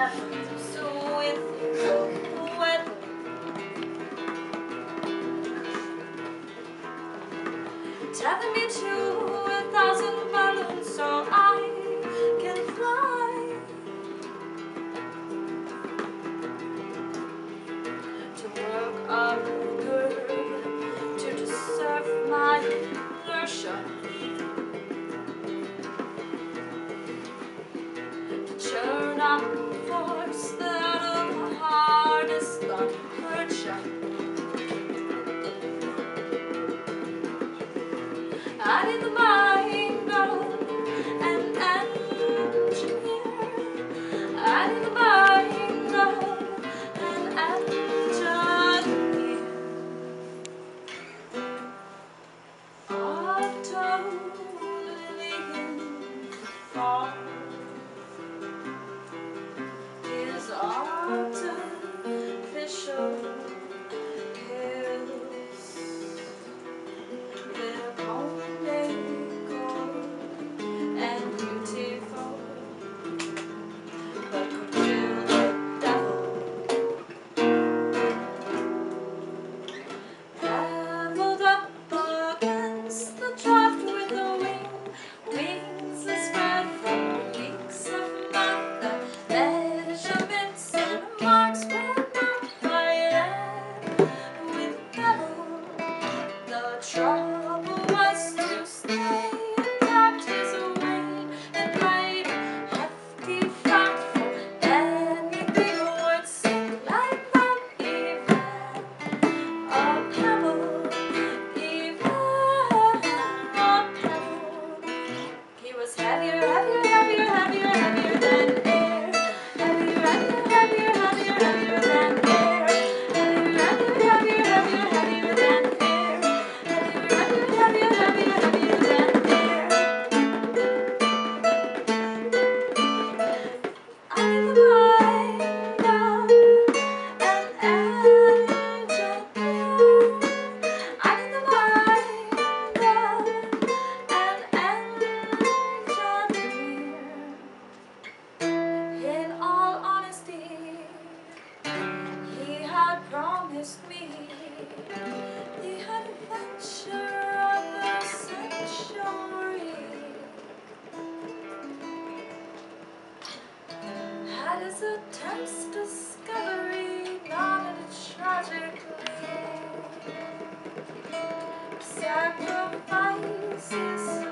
So with the weather, tether me to 1,000 balloons so I can fly to work up the curve to deserve my inertia, to churn up force that'll hardest unhurt ya. I need the mind of an engineer. I need the mind of an engineer. Utterly in fall is artificial hills. They're cold and beautiful, but could kill the devil. Leveled up against the draft with the wings that spread from weeks of math. The measurements and marks were not right with the devil. The trouble was to stay intact. His weight and played hefty fact for anything would sink like that. Even a pebble, even a pebble. He was heavier, heavier, heavier, heavier, heavier than air. Heavier, heavier, heavier, heavier, heavier than air. Heavier, heavier, heavier, heavier, heavier than air. Heavier, heavier, heavier, heavier than air. I need the mind of an engineer. I need the mind of an engineer. In all honesty, he had promised me the adventure of the century. Had his attempts discovery not tragically, sacrifices